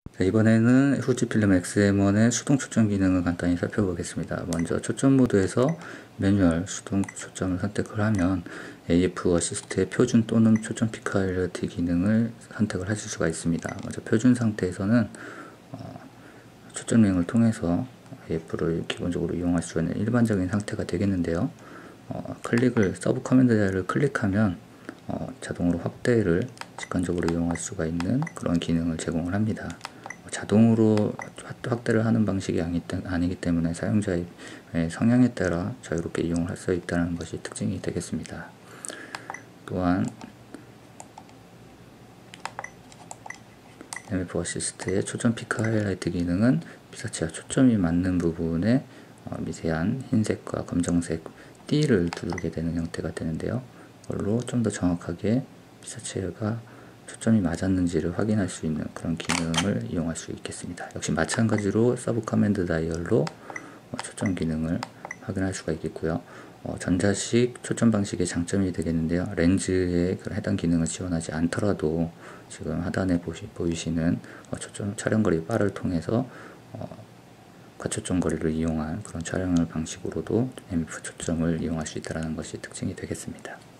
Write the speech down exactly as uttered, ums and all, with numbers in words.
자, 이번에는 후지필름 엑스엠원의 수동 초점 기능을 간단히 살펴보겠습니다. 먼저 초점 모드에서 매뉴얼 수동 초점을 선택을 하면 에이에프 어시스트의 표준 또는 초점 피크 하이라이트 기능을 선택을 하실 수가 있습니다. 먼저 표준 상태에서는 어, 초점 링을 통해서 에이에프를 기본적으로 이용할 수 있는 일반적인 상태가 되겠는데요. 어, 클릭을 서브 커맨드 자를 클릭하면 어, 자동으로 확대를 직관적으로 이용할 수가 있는 그런 기능을 제공을 합니다. 자동으로 확대를 하는 방식이 아니기 때문에 사용자의 성향에 따라 자유롭게 이용을 할 수 있다는 것이 특징이 되겠습니다. 또한 엠에프 어시스트의 초점 피크 하이라이트 기능은 피사체와 초점이 맞는 부분에 미세한 흰색과 검정색 띠를 두르게 되는 형태가 되는데요. 이걸로 좀 더 정확하게 피사체가 초점이 맞았는지를 확인할 수 있는 그런 기능을 이용할 수 있겠습니다. 역시 마찬가지로 서브 커맨드 다이얼로 초점 기능을 확인할 수가 있겠고요. 어, 전자식 초점 방식의 장점이 되겠는데요. 렌즈에 해당 기능을 지원하지 않더라도 지금 하단에 보시, 보이시는 어, 초점 촬영거리 바를 통해서 어, 과초점 거리를 이용한 그런 촬영 방식으로도 엠에프 초점을 이용할 수 있다는 것이 특징이 되겠습니다.